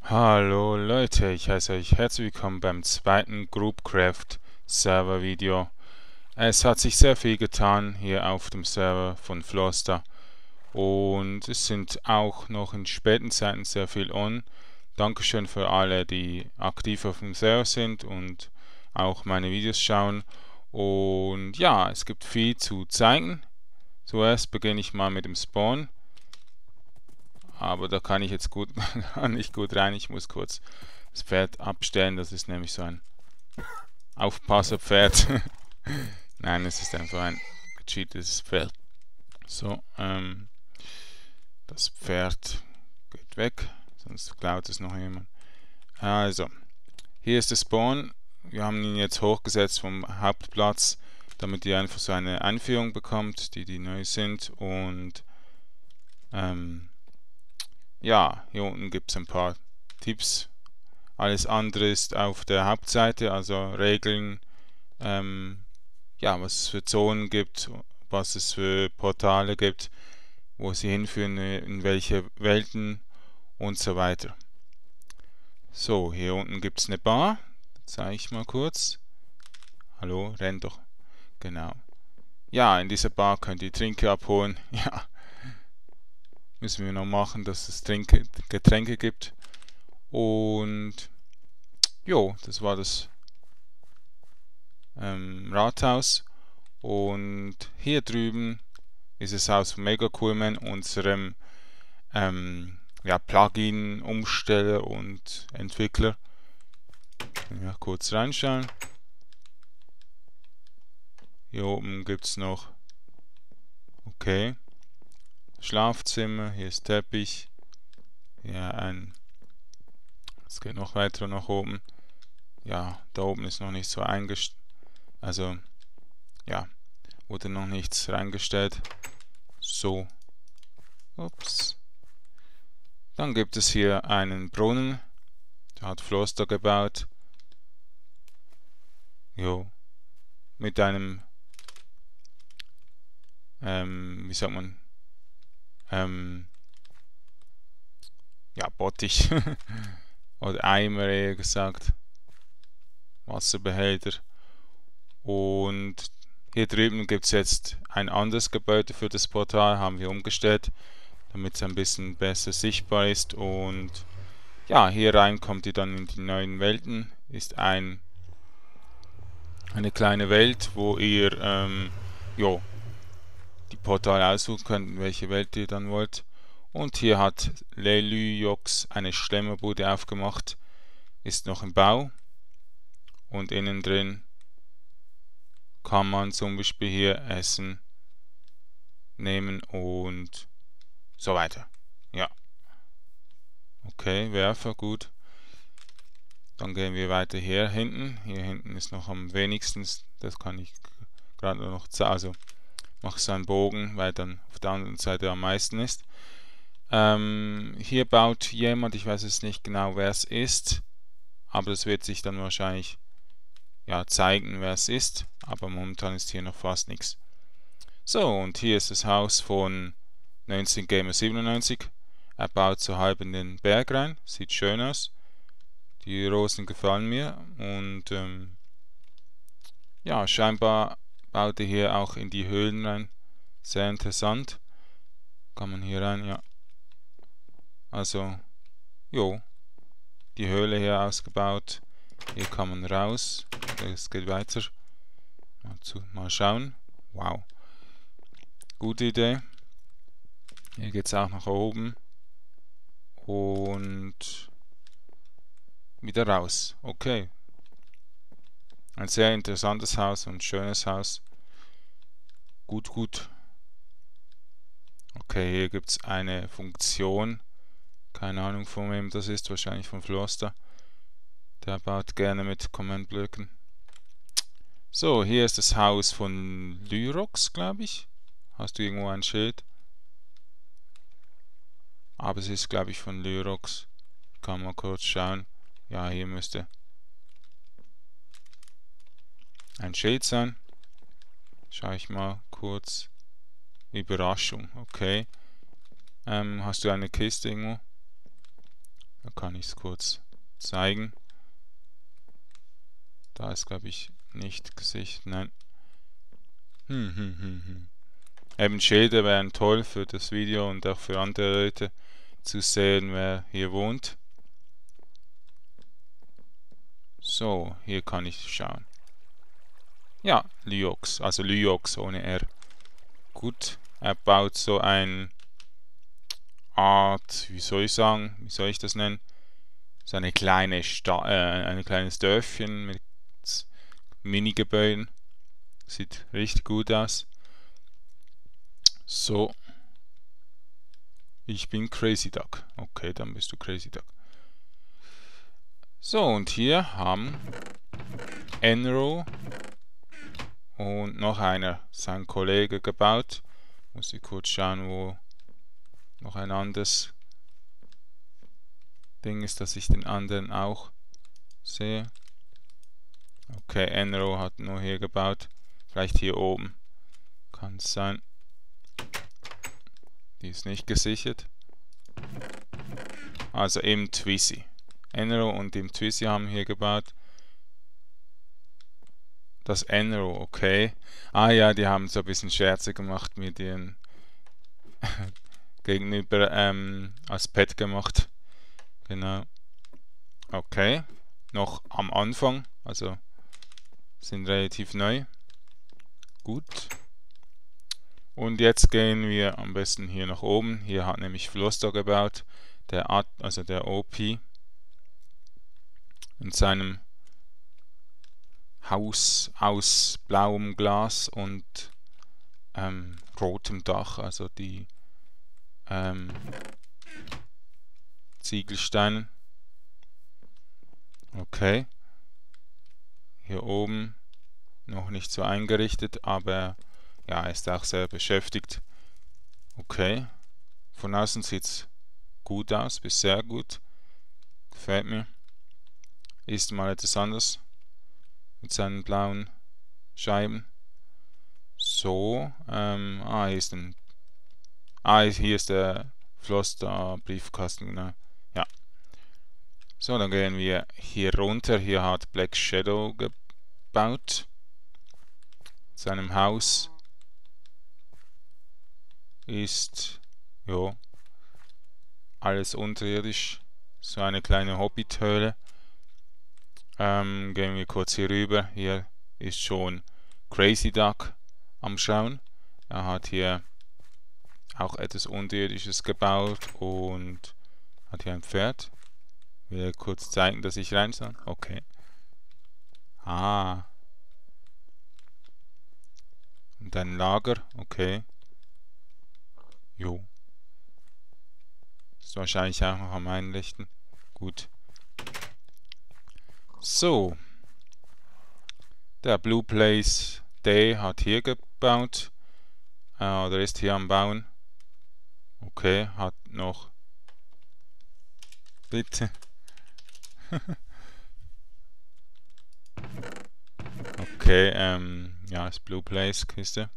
Hallo Leute, ich heiße euch herzlich willkommen beim zweiten Groupcraft Server Video. Es hat sich sehr viel getan hier auf dem Server von Floster und es sind auch noch in späten Zeiten sehr viel on. Dankeschön für alle, die aktiv auf dem Server sind und auch meine Videos schauen. Und ja, es gibt viel zu zeigen. Zuerst beginne ich mal mit dem Spawn. Aber da kann ich jetzt nicht gut rein. Ich muss kurz das Pferd abstellen. Das ist nämlich so ein Aufpasserpferd. Nein, es ist einfach ein gecheatetes Pferd. So, das Pferd geht weg, sonst klaut es noch jemand. Also, hier ist der Spawn. Wir haben ihn jetzt hochgesetzt vom Hauptplatz, damit ihr einfach so eine Einführung bekommt, die neu sind. Und ja, hier unten gibt es ein paar Tipps. Alles andere ist auf der Hauptseite, also Regeln, ja, was es für Zonen gibt, was es für Portale gibt, wo sie hinführen, in welche Welten und so weiter. So, hier unten gibt es eine Bar. Zeige ich mal kurz. Hallo, renn doch. Genau. Ja, in dieser Bar könnt ihr Trinke abholen. Ja, müssen wir noch machen, dass es Getränke gibt. Und jo, das war das Rathaus. Und hier drüben ist das Haus von Mega Coolman, unserem ja, Plugin-Umsteller und Entwickler. Ja, kurz reinschauen. Hier oben gibt es noch, okay, Schlafzimmer, hier ist Teppich, hier es geht noch weiter nach oben. Ja, da oben ist noch nicht so eingestellt, also ja, wurde noch nichts reingestellt. So, ups. Dann gibt es hier einen Brunnen, der hat Floster gebaut. Jo, mit einem, wie sagt man, ja, Bottich oder Eimer eher gesagt, Wasserbehälter. Und hier drüben gibt es jetzt ein anderes Gebäude für das Portal, haben wir umgestellt, damit es ein bisschen besser sichtbar ist. Und ja, hier rein kommt ihr dann in die neuen Welten, ist eine kleine Welt, wo ihr jo, die Portale aussuchen könnt, welche Welt ihr dann wollt. Und hier hat Lelyjox eine Schlemmerbude aufgemacht, ist noch im Bau. Und innen drin kann man zum Beispiel hier Essen nehmen und so weiter. Ja, okay, Werfer, gut. Dann gehen wir weiter hier hinten. Hier hinten ist noch am wenigsten, das kann ich gerade noch zeigen. Also mache so einen Bogen, weil dann auf der anderen Seite am meisten ist. Hier baut jemand, ich weiß jetzt nicht genau, wer es ist, aber das wird sich dann wahrscheinlich ja, zeigen, wer es ist. Aber momentan ist hier noch fast nichts. So, und hier ist das Haus von 19Gamer97. Er baut so halb in den Berg rein, sieht schön aus. Die Rosen gefallen mir und ja, scheinbar baut er hier auch in die Höhlen rein. Sehr interessant. Kann man hier rein, ja. Also, jo, die Höhle hier ausgebaut. Hier kann man raus. Es geht weiter. Mal schauen. Wow. Gute Idee. Hier geht es auch nach oben. Und wieder raus. Okay. Ein sehr interessantes Haus und schönes Haus. Gut, gut. Okay, hier gibt es eine Funktion. Keine Ahnung von wem das ist. Wahrscheinlich von Floster. Der baut gerne mit Command-Blöcken. So, hier ist das Haus von Lyrox, glaube ich. Hast du irgendwo ein Schild? Aber es ist, glaube ich, von Lyrox. Kann mal kurz schauen. Ja, hier müsste ein Schild sein. Schau ich mal kurz. Überraschung, okay. Hast du eine Kiste irgendwo? Da kann ich es kurz zeigen. Da ist, glaube ich, nicht Gesicht. Nein. Eben Schilder wären toll für das Video und auch für andere Leute zu sehen, wer hier wohnt. So, hier kann ich schauen. Ja, Lyox, also Lyox ohne R. Gut, er baut so ein Art, wie soll ich sagen, wie soll ich das nennen? So eine kleine ein kleines Dörfchen mit Mini-Gebäuden. Sieht richtig gut aus. So. Ich bin Crazy Duck. Okay, dann bist du Crazy Duck. So, und hier haben Enro und noch einer, sein Kollege, gebaut. Muss ich kurz schauen, wo noch ein anderes Ding ist, dass ich den anderen auch sehe. Okay, Enro hat nur hier gebaut. Vielleicht hier oben. Kann es sein. Die ist nicht gesichert. Also im Twizy. Enro und im Twizy haben hier gebaut. Das Enro, okay. Ah ja, die haben so ein bisschen Scherze gemacht mit ihren gegenüber als Pet gemacht. Genau. Okay. Noch am Anfang, also sind relativ neu. Gut. Und jetzt gehen wir am besten hier nach oben. Hier hat nämlich Floster gebaut, der OP, in seinem Haus aus blauem Glas und rotem Dach, also die Ziegelsteine. Okay. Hier oben noch nicht so eingerichtet, aber ja, ist auch sehr beschäftigt. Okay. Von außen sieht es gut aus, bis sehr gut. Gefällt mir. Ist mal etwas anders. Mit seinen blauen Scheiben. So. Hier ist der Floster Briefkasten, genau. Ja. So, dann gehen wir hier runter. Hier hat Black Shadow gebaut. Seinem Haus ist alles unterirdisch. So eine kleine Hobbit-Höhle. Gehen wir kurz hier rüber. Hier ist schon Crazy Duck am Schauen. Er hat hier auch etwas Unterirdisches gebaut und hat hier ein Pferd. Will kurz zeigen, dass ich rein soll. Okay. Und ein Lager. Okay. Jo. Ist wahrscheinlich auch noch am Einrichten. Gut. So. Der Blue Place Day hat hier gebaut. Oder ist hier am Bauen. Okay, hat noch. Bitte. Okay, ja, ist Blue Place Kiste.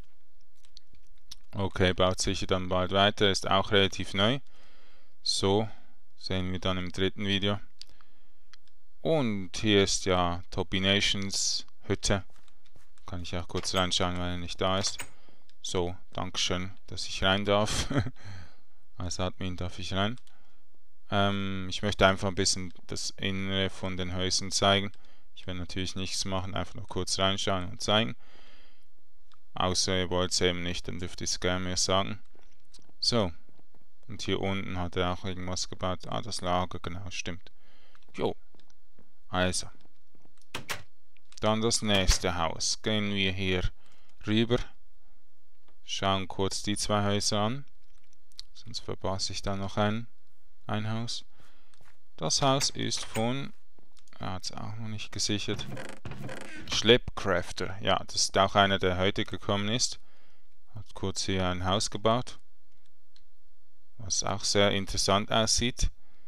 Okay, baut sicher dann bald weiter. Ist auch relativ neu. So, sehen wir dann im dritten Video. Und hier ist ja Topinations Hütte. Kann ich auch kurz reinschauen, weil er nicht da ist. So, Dankeschön, dass ich rein darf. Als Admin darf ich rein. Ich möchte einfach ein bisschen das Innere von den Häusern zeigen. Ich will natürlich nichts machen, einfach noch kurz reinschauen und zeigen. Außer ihr wollt es eben nicht, dann dürft ihr es gerne mir sagen. So, und hier unten hat er auch irgendwas gebaut. Das Lager, genau, stimmt. Jo, also. Dann das nächste Haus. Gehen wir hier rüber. Schauen kurz die zwei Häuser an. Sonst verpasse ich da noch ein Haus. Das Haus ist von, er hat es auch noch nicht gesichert, Schleppcrafter. Ja, das ist auch einer, der heute gekommen ist. Hat kurz hier ein Haus gebaut. Was auch sehr interessant aussieht.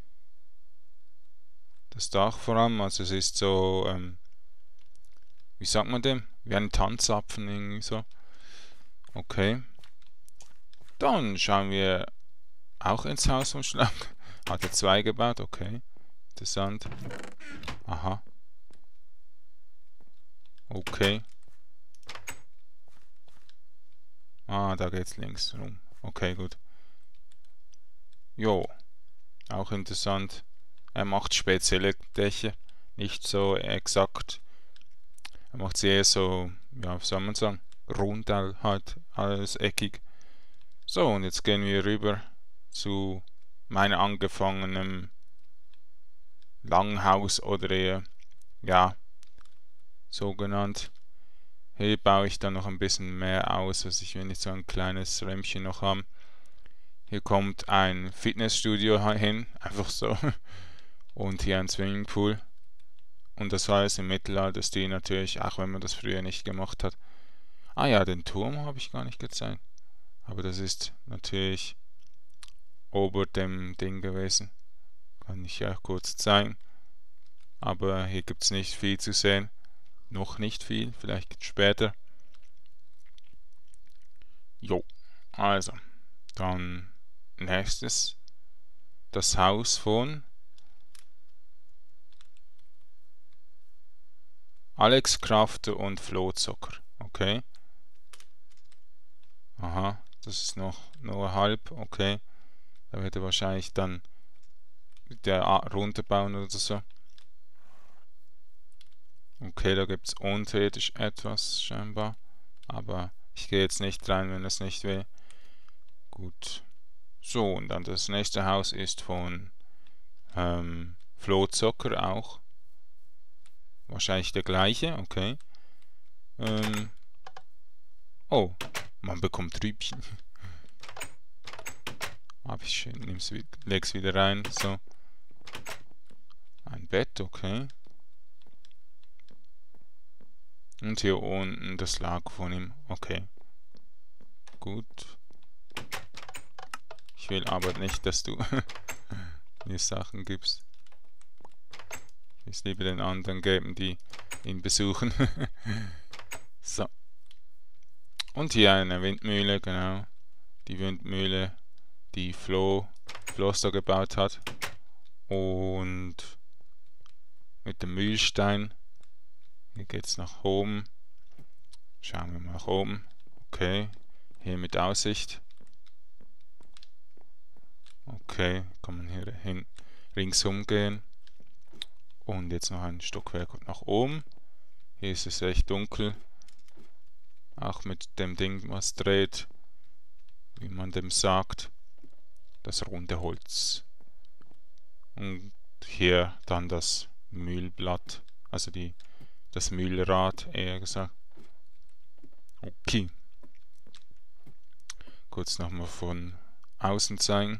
Das Dach vor allem, also es ist so, wie sagt man dem? Wie ein Tanzapfen irgendwie so. Okay. Dann schauen wir auch ins Haus vom Schlank. Hat er 2 gebaut? Okay. Interessant. Aha. Okay. Ah, da geht's links rum. Okay, gut. Jo. Auch interessant. Er macht spezielle Dächer. Nicht so exakt. Er macht sie eher so, ja, wie soll man sagen, rund halt, alles eckig. So, und jetzt gehen wir rüber zu meinem angefangenen Langhaus oder eher, ja, so genannt. Hier baue ich dann noch ein bisschen mehr aus, also ich will nicht so ein kleines Räumchen noch haben. Hier kommt ein Fitnessstudio hin, einfach so. Und hier ein Swimmingpool. Und das war es im Mittelalterstil natürlich, auch wenn man das früher nicht gemacht hat. Ah ja, den Turm habe ich gar nicht gezeigt. Aber das ist natürlich ober dem Ding gewesen. Kann ich ja kurz zeigen. Aber hier gibt es nicht viel zu sehen. Noch nicht viel, vielleicht später. Jo, also, dann nächstes das Haus von Alex Crafter und Flo Zocker. Okay. Aha, das ist noch nur halb. Okay. Da wird er wahrscheinlich dann der runterbauen oder so. Okay, da gibt es unterirdisch etwas scheinbar. Aber ich gehe jetzt nicht rein, wenn es nicht will. Gut. So, und dann das nächste Haus ist von Flo Zocker auch. Wahrscheinlich der gleiche, okay. Oh, man bekommt Rübchen. Aber ich leg's wieder rein. So. Ein Bett, okay. Und hier unten das Lager von ihm. Okay. Gut. Ich will aber nicht, dass du mir Sachen gibst. Ich will es lieber den anderen geben, die ihn besuchen. So. Und hier eine Windmühle, genau. Die Windmühle, die Floster gebaut hat. Und mit dem Mühlstein. Hier geht es nach oben. Schauen wir mal nach oben. Okay. Hier mit Aussicht. Okay, kann man hier hin ringsum gehen. Und jetzt noch ein Stockwerk nach oben. Hier ist es recht dunkel. Auch mit dem Ding, was dreht. Wie man dem sagt. Das runde Holz. Und hier dann das Mühlblatt. Also das Mühlrad, eher gesagt. Okay. Kurz nochmal von außen zeigen.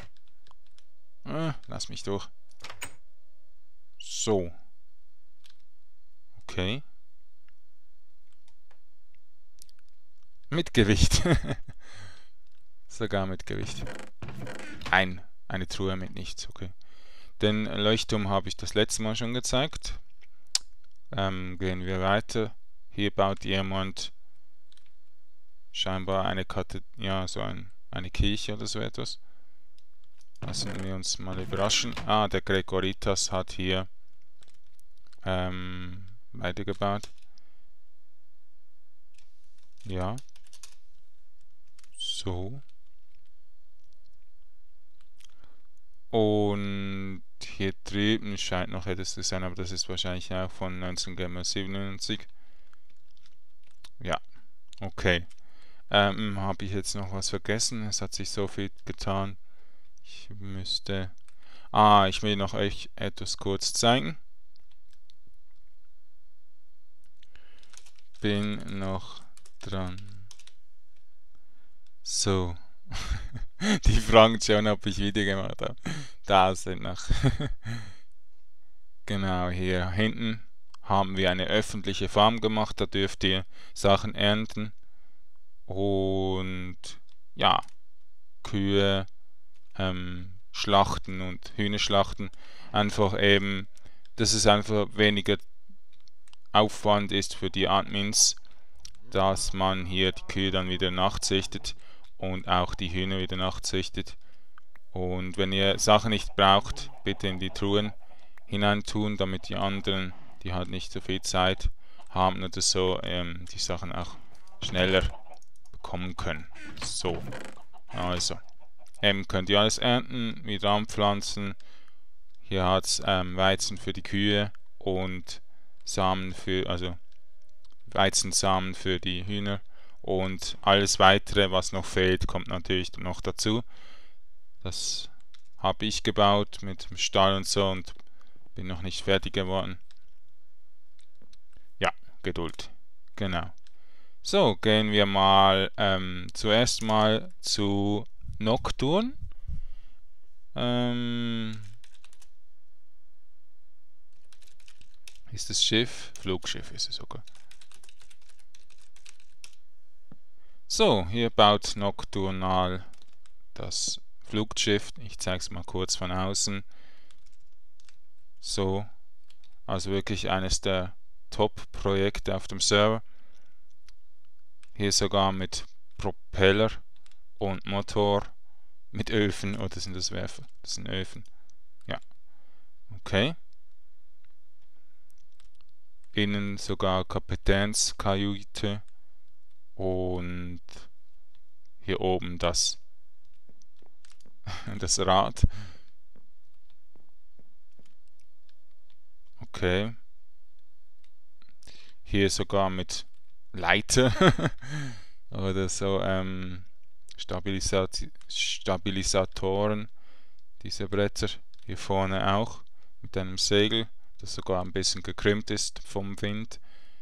Lass mich durch. So. Okay. Mit Gewicht. Sogar mit Gewicht. Eine Truhe mit nichts, okay. Den Leuchtturm habe ich das letzte Mal schon gezeigt. Gehen wir weiter. Hier baut jemand scheinbar eine eine Kirche oder so etwas. Lassen wir uns mal überraschen. Ah, der Gregoritas hat hier weitergebaut. Ja. So. Und hier drüben scheint noch etwas zu sein, aber das ist wahrscheinlich auch von 1997. Ja, okay. Habe ich jetzt noch was vergessen? Es hat sich so viel getan. Ich müsste... ich will noch euch etwas kurz zeigen. Bin noch dran. So. Die fragen schon, ob ich Video gemacht habe. Da sind noch. Genau, hier hinten haben wir eine öffentliche Farm gemacht. Da dürft ihr Sachen ernten. Und ja, Kühe schlachten und Hühner schlachten. Einfach eben, dass es einfach weniger Aufwand ist für die Admins, dass man hier die Kühe dann wieder nachzüchtet und auch die Hühner wieder nachzüchtet. Und wenn ihr Sachen nicht braucht, bitte in die Truhen hineintun, damit die anderen, die halt nicht so viel Zeit haben oder so, die Sachen auch schneller bekommen können. So, also, könnt ihr alles ernten, wieder anpflanzen. Hier hat es Weizen für die Kühe und Samen für, also Weizensamen für die Hühner. Und alles weitere, was noch fehlt, kommt natürlich noch dazu. Das habe ich gebaut mit dem Stall und so und bin noch nicht fertig geworden. Ja, Geduld. Genau. So, gehen wir mal zuerst mal zu Nocturne. Ist das Schiff? Flugschiff ist es sogar. So, hier baut Nocturnal das Flugschiff. Ich zeige es mal kurz von außen. So, also wirklich eines der Top-Projekte auf dem Server. Hier sogar mit Propeller und Motor, mit Öfen, oder sind das Werfer? Das sind Öfen. Ja, okay. Innen sogar Kapitänskajüte und hier oben das Rad. Okay. Hier sogar mit Leiter oder so Stabilisatoren, diese Bretter. Hier vorne auch mit einem Segel, das sogar ein bisschen gekrümmt ist vom Wind.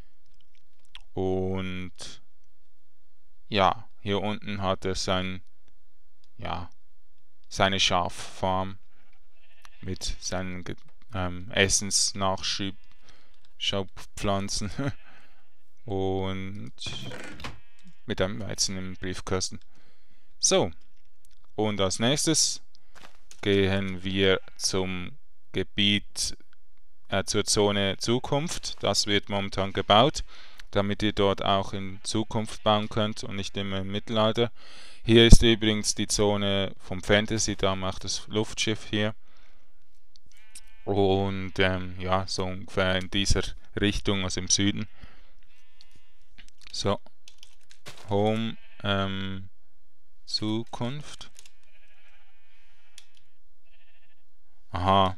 Und ja, hier unten hat er seine Schaffarm mit seinen Essensnachschubpflanzen und mit einem Weizen im Briefkasten. So, und als nächstes gehen wir zum Gebiet, zur Zone Zukunft. Das wird momentan gebaut, damit ihr dort auch in Zukunft bauen könnt und nicht immer im Mittelalter. Hier ist übrigens die Zone vom Fantasy, da macht das Luftschiff hier. Und ja, so ungefähr in dieser Richtung, also im Süden. So, Home, Zukunft. Aha.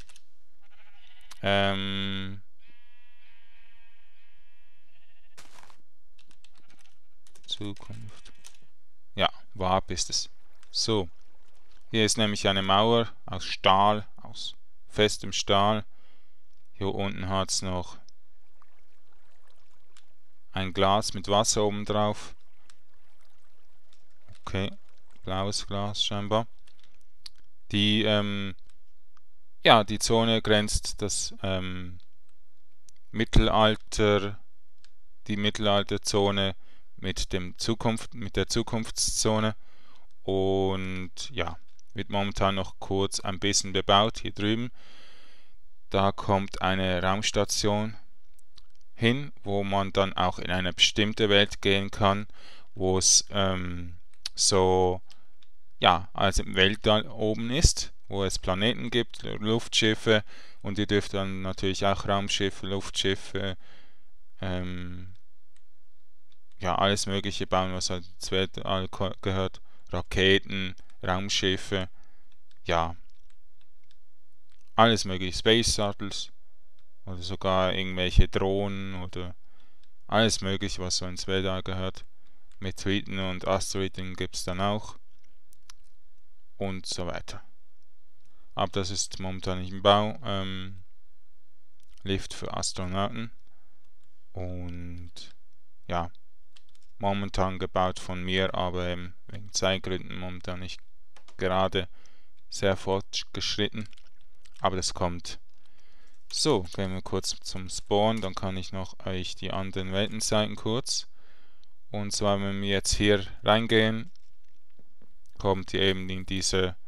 Zukunft. Ja, Warp ist es. So, hier ist nämlich eine Mauer aus Stahl, aus festem Stahl. Hier unten hat es noch ein Glas mit Wasser oben drauf. Okay, blaues Glas scheinbar. Die Zone grenzt das die Mittelalterzone mit der Zukunftszone und ja, wird momentan noch kurz ein bisschen bebaut hier drüben. Da kommt eine Raumstation hin, wo man dann auch in eine bestimmte Welt gehen kann, wo es als im Weltall oben ist, wo es Planeten gibt, Luftschiffe, und ihr dürft dann natürlich auch Raumschiffe, Luftschiffe, alles Mögliche bauen, was halt ins Weltall gehört, Raketen, Raumschiffe, ja, alles mögliche, Space Shuttles oder sogar irgendwelche Drohnen oder alles Mögliche, was so ins Weltall gehört. Meteoriten und Asteroiden gibt es dann auch und so weiter. Aber das ist momentan nicht im Bau. Lift für Astronauten und ja, momentan gebaut von mir, aber wegen Zeitgründen momentan nicht gerade sehr fortgeschritten, aber das kommt. So, gehen wir kurz zum Spawn, dann kann ich noch euch die anderen Welten zeigen kurz. Und zwar, wenn wir jetzt hier reingehen, kommt ihr eben in diese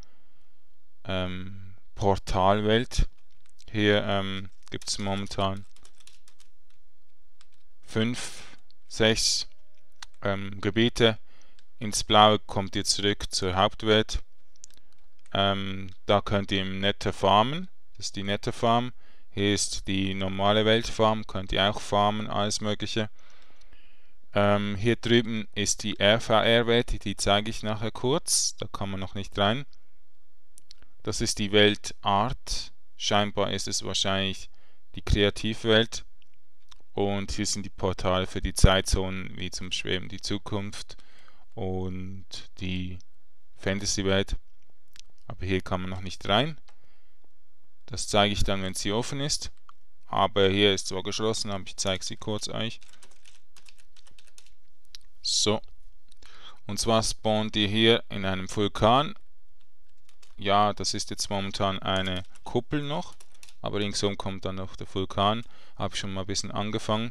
Portalwelt. Hier gibt es momentan 5, 6 Gebiete. Ins Blaue kommt ihr zurück zur Hauptwelt. Da könnt ihr im Nether farmen. Das ist die Nether Farm. Hier ist die normale Weltfarm. Könnt ihr auch farmen, alles Mögliche. Hier drüben ist die RVR-Welt. Die zeige ich nachher kurz. Da kann man noch nicht rein. Das ist die Welt Art. Scheinbar ist es wahrscheinlich die Kreativwelt. Und hier sind die Portale für die Zeitzonen, wie zum Schweben die Zukunft und die Fantasy-Welt. Aber hier kann man noch nicht rein. Das zeige ich dann, wenn sie offen ist. Aber hier ist zwar geschlossen, aber ich zeige sie kurz euch. So. Und zwar spawnt ihr hier in einem Vulkan. Ja, das ist jetzt momentan eine Kuppel noch. Aber ringsum kommt dann noch der Vulkan. Habe ich schon mal ein bisschen angefangen.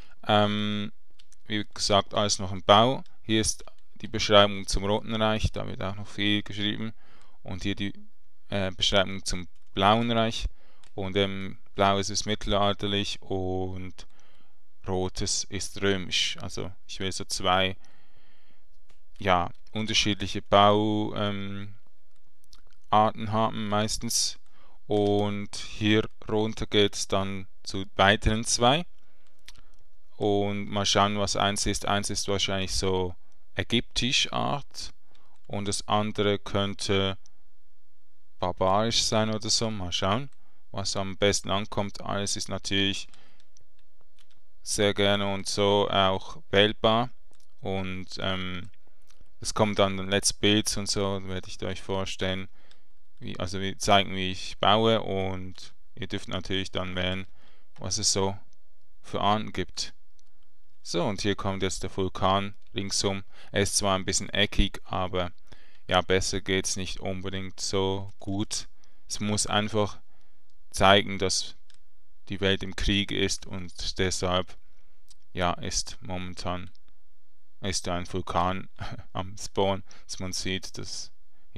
Wie gesagt, alles noch im Bau. Hier ist die Beschreibung zum Roten Reich. Da wird auch noch viel geschrieben. Und hier die Beschreibung zum Blauen Reich. Und Blau ist es mittelalterlich und Rotes ist römisch. Also ich will so zwei unterschiedliche Bauarten haben meistens. Und hier runter geht es dann zu weiteren zwei. Und mal schauen, was eins ist. Eins ist wahrscheinlich so ägyptisch Art und das andere könnte barbarisch sein oder so. Mal schauen, was am besten ankommt. Alles ist natürlich sehr gerne und so auch wählbar. Und es kommt dann Let's Builds und so, werde ich euch vorstellen. Wir zeigen, wie ich baue und ihr dürft natürlich dann wählen, was es so für Arten gibt. So, und hier kommt jetzt der Vulkan ringsum. Er ist zwar ein bisschen eckig, aber ja, besser geht es nicht unbedingt so gut. Es muss einfach zeigen, dass die Welt im Krieg ist und deshalb ist momentan ein Vulkan am Spawn, dass man sieht, dass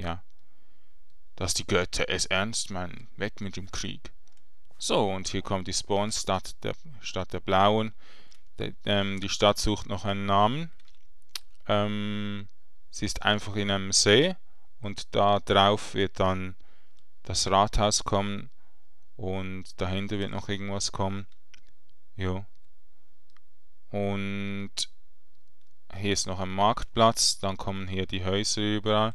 die Götter es ernst meinen. Weg mit dem Krieg. So, und hier kommt die Spawn-Stadt der Blauen. Die Stadt sucht noch einen Namen. Sie ist einfach in einem See und da drauf wird dann das Rathaus kommen und dahinter wird noch irgendwas kommen. Jo. Und hier ist noch ein Marktplatz, dann kommen hier die Häuser überall.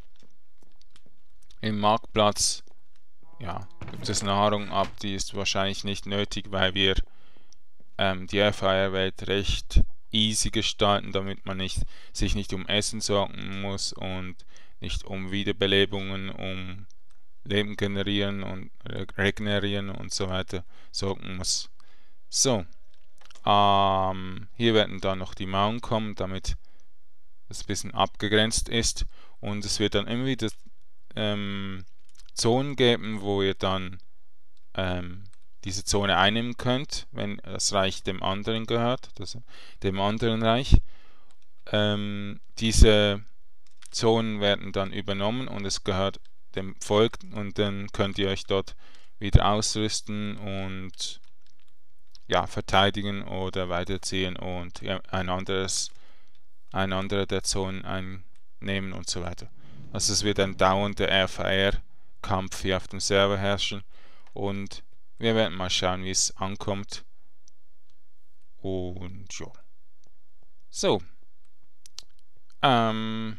Im Marktplatz gibt es Nahrung, aber die ist wahrscheinlich nicht nötig, weil wir die RVR-Welt recht easy gestalten, damit man sich nicht um Essen sorgen muss und nicht um Wiederbelebungen, um Leben generieren und regenerieren und so weiter sorgen muss. So, hier werden dann noch die Mauern kommen, damit es ein bisschen abgegrenzt ist und es wird dann immer wieder Zonen geben, wo ihr dann diese Zone einnehmen könnt, wenn das Reich dem anderen gehört, dem anderen Reich. Diese Zonen werden dann übernommen und es gehört dem Volk und dann könnt ihr euch dort wieder ausrüsten und verteidigen oder weiterziehen und ein anderer der Zonen einnehmen und so weiter. Also es wird ein dauernder RVR-Kampf hier auf dem Server herrschen und wir werden mal schauen, wie es ankommt. Und ja. So. Haben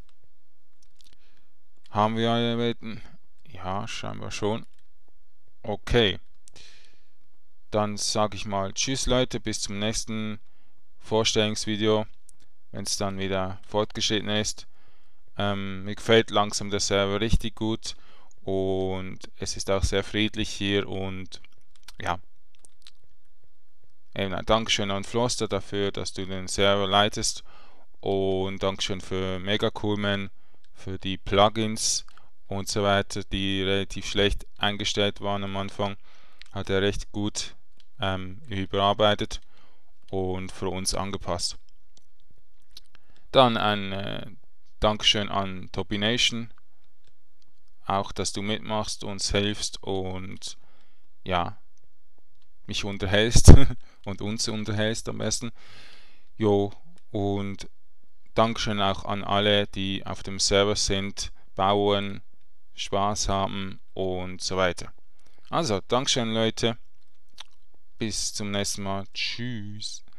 wir alle Welten? Ja, scheinbar schon. Okay. Dann sage ich mal Tschüss Leute, bis zum nächsten Vorstellungsvideo, wenn es dann wieder fortgeschritten ist. Mir gefällt langsam der Server richtig gut. Und es ist auch sehr friedlich hier und ein Dankeschön an Floster dafür, dass du den Server leitest und Dankeschön für Mega Coolman, für die Plugins und so weiter, die relativ schlecht eingestellt waren am Anfang, hat er recht gut überarbeitet und für uns angepasst. Dann ein Dankeschön an Topination, auch, dass du mitmachst, uns hilfst und mich unterhältst und uns unterhältst am besten. Jo, und Dankeschön auch an alle, die auf dem Server sind, bauen, Spaß haben und so weiter. Also, Dankeschön Leute, bis zum nächsten Mal, tschüss.